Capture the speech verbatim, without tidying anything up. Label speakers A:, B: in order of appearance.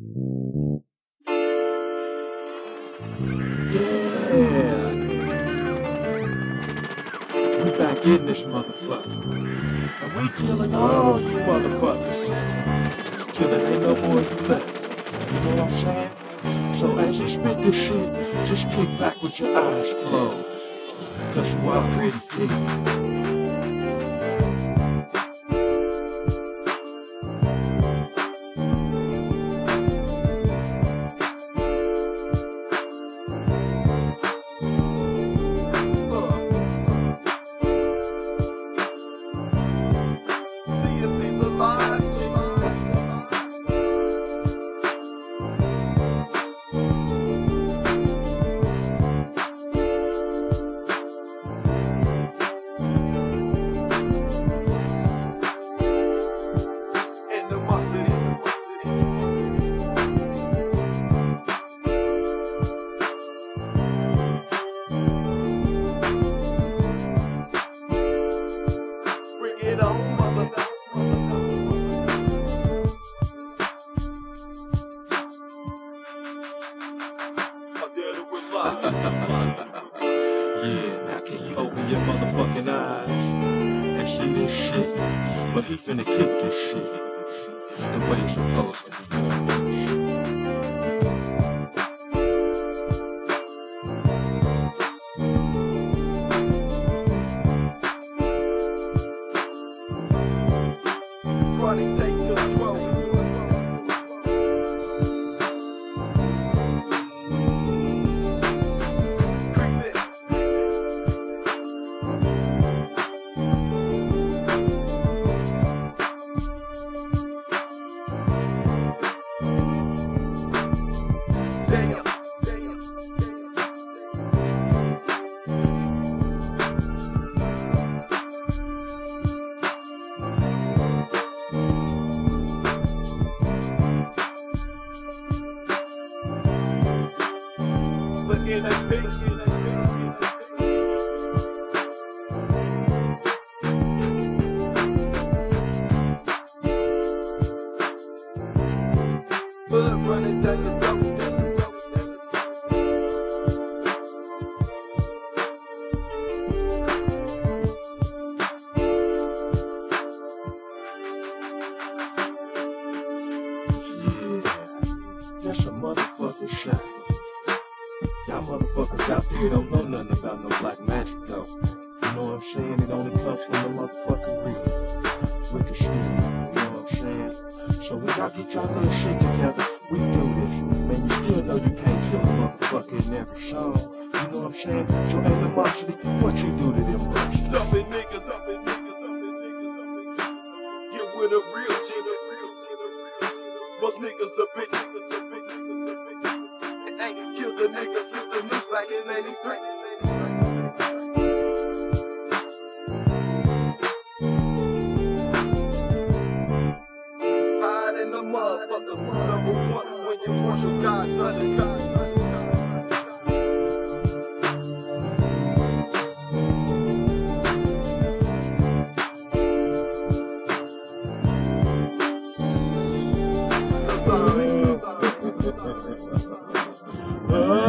A: Yeah, we back in this motherfucker, and we killing all you motherfuckers, till there ain't no more of you left. You know what I'm saying? So as you spit this shit, just kick back with your eyes closed, cause you are pretty deep. Yeah, now can you open your motherfucking eyes and see this shit? But he finna kick this shit the way it's supposed to be done. Running, take control. In that face, in that blood running down your throat. Yeah, that's a motherfucking shot. Y'all motherfuckers out there don't know nothing about no black magic though. You know what I'm saying? It only comes from the motherfucking real. Wicked Steve, you know what I'm saying? So when y'all get y'all little shit together, we do this. Man, you still know you can't kill a motherfucker in every song. You know what I'm saying? So animosity, what you do to them monsters? Jumping niggas, jumping niggas, jumping niggas, jumping niggas. Get with a real G, the real G, the real G. Most niggas a bitch, niggas a bitch, niggas a bitch. And ain't killed a nigga since the news back in eighty-three. Hide in the motherfucker, number one, when you worship God, son of God. Uh,